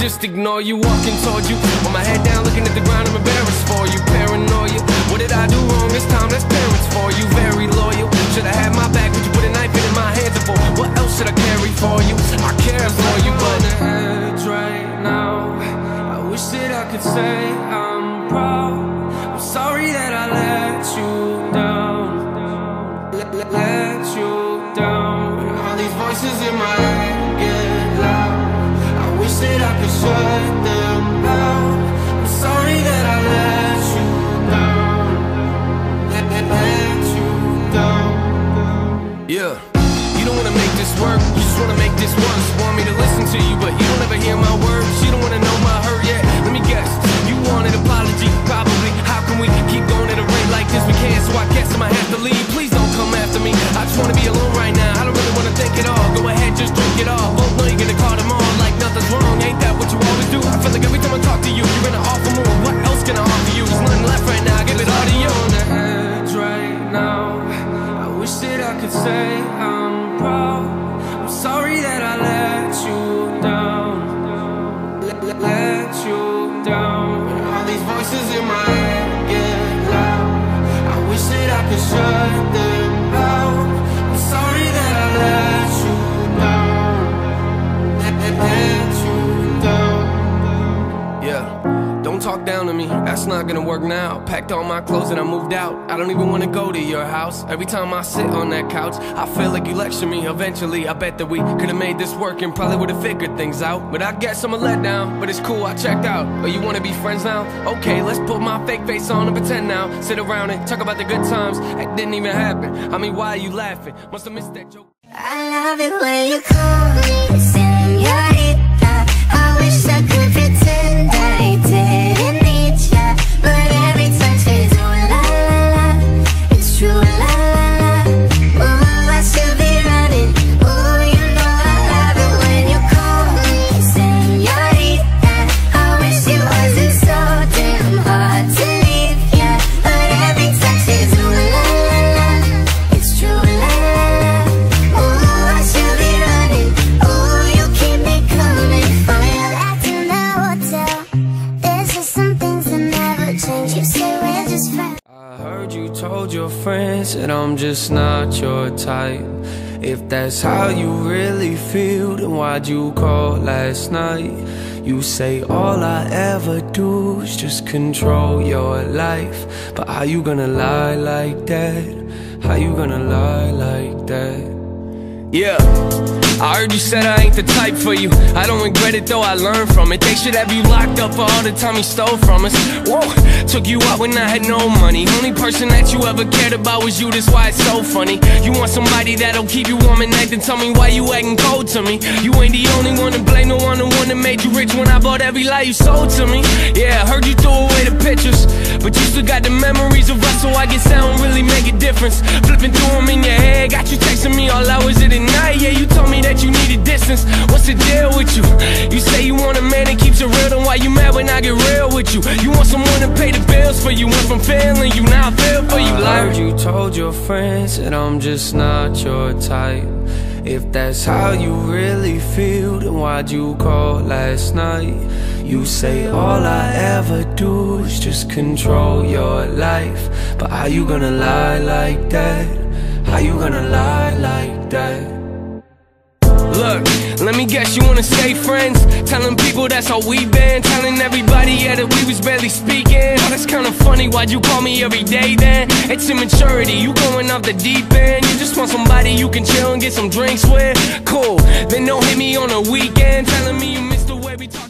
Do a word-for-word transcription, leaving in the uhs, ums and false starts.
just ignore you, walking toward you with my head down, looking at the ground, I'm embarrassed for you. Paranoia, what did I do wrong this time? That's parents for you. Very loyal, should've had my back, but you put a knife in my hands for. What else should I carry for you? I care for you, but on the edge right now. I wish that I could say I'm proud. I'm sorry that I let you down, let, let, let you down. All these voices in my head get loud. I wish that I could shut them out. I'm sorry that I let you down, let, let, let you down. Yeah, you don't wanna make this work, you just wanna make this worse. Want me to listen to you, but you don't ever hear my words. You don't wanna know my hurt yet. Let me guess, you want an apology, probably. How can we keep going at a rate like this? We can't, so I guess I might have to leave. Please don't come after me, I just wanna be alone right now. I don't really wanna think at all. Go ahead, just drink it all. Won't know you're gonna call them all like nothing's wrong. Ain't that what you always do? I feel like every time I talk to you, you're in an awful mood. What else can I offer you? There's nothing left right now, I give it all to you. On the edge right now. I wish that I could say I'm proud. I'm sorry that I let you down, let, let, let you down. All these voices in my head get loud. I wish that I could shut them out. I'm sorry that I let you down, let, let, let you down. Yeah, don't talk down to me, that's not gonna work now. Packed all my clothes and I moved out. I don't even wanna go to your house. Every time I sit on that couch, I feel like you lecture me. Eventually, I bet that we could've made this work and probably would've figured things out. But I guess I'm a letdown, but it's cool, I checked out. Oh, you wanna be friends now? Okay, let's put my fake face on and pretend now. Sit around and talk about the good times that didn't even happen. I mean, why are you laughing? Must have missed that joke. I love it when you call me señorita. I wish I could pretend I didn't need ya, but every touch is ooh la la la. It's true, la la la. Ooh, I should be running. Ooh, you know I love it when you call me señorita. I wish it wasn't so damn hard to leave ya, but every touch is ooh la la la. It's true, la la la. Ooh, I should be running. Ooh, you keep me coming for you. Back in the hotel, there's just some things that never change. You say we're just friends. I heard you told your friends that I'm just not your type. If that's how you really feel, then why'd you call last night? You say all I ever do is just control your life, but how you gonna lie like that? How you gonna lie like that? Yeah, I heard you said I ain't the type for you. I don't regret it though, I learned from it. They should have you locked up for all the time you stole from us. Whoa, took you out when I had no money. Only person that you ever cared about was you, that's why it's so funny. You want somebody that'll keep you warm at night, then tell me why you acting cold to me. You ain't the only one to blame, the one the one that made you rich when I bought every lie you sold to me. Yeah, I heard you threw away the pictures, but you still got the memories of us, so I guess that don't really make a difference. Flipping through them in your head, got you texting me all hours of the night. Yeah, you told me that you needed distance. What's the deal with you? You say you want a man that keeps it real, then why you mad when I get real with you? You want someone to pay the bills for you. Went from failing you, now I feel for you. I heard you told your friends that I'm just not your type. If that's how you really feel, then why'd you call last night? You say all I ever do is just control your life, but how you gonna lie like that? How you gonna lie like that? Look, let me guess, you wanna stay friends? Telling people that's how we been. Telling everybody, yeah, that we was barely speaking. Oh, that's kinda funny, why'd you call me every day then? It's immaturity, you going off the deep end. You just want somebody you can chill and get some drinks with. Cool, then don't hit me on a weekend telling me you missed the way we talk.